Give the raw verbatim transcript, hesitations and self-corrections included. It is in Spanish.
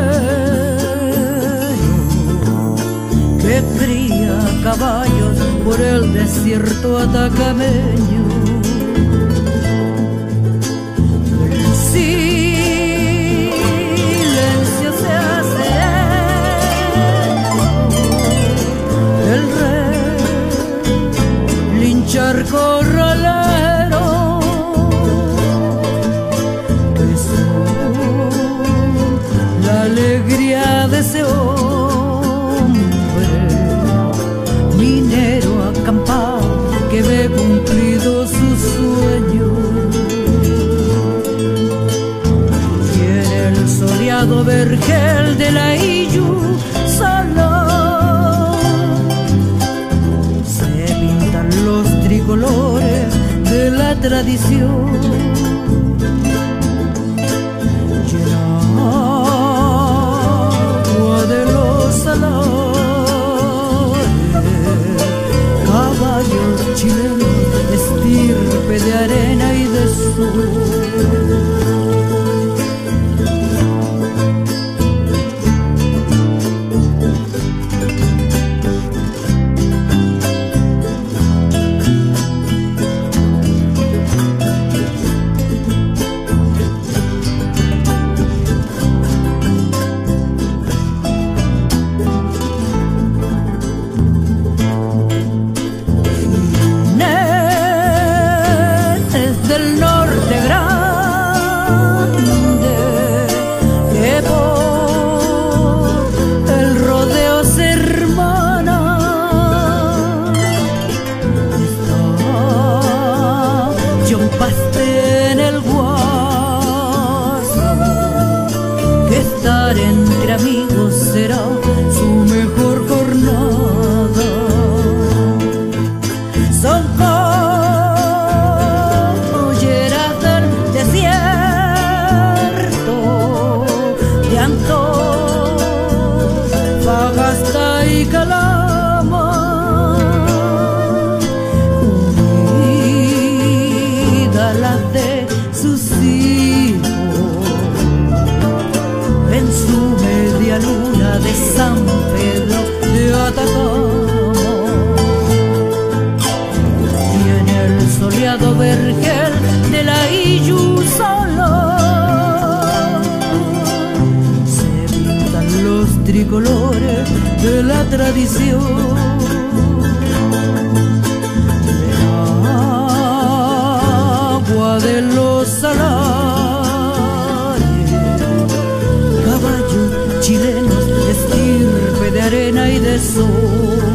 que cría caballos por el desierto atacameño. El silencio se hace eco, el rey linchar corralero, que son la alegría de ese hombre minero acampado que ve cumplido su sueño. Y en el soleado vergel de la Iyú solo se pintan los tricolores de la tradición. Llena agua de los salares, caballos chilenos, estirpe de arena y de sol. Del norte grande que por el rodeo se hermana, está John Paste en el Guaso, que estar entre amigos será su mejor jornada. Son Fagasta y Calama, unida la de sus hijos en su media luna de San Pedro de Atacama. Y en el soleado vergel de la Iyú solo tricolores de la tradición. El agua de los salares, caballos chilenos, estirpe de arena y de sol.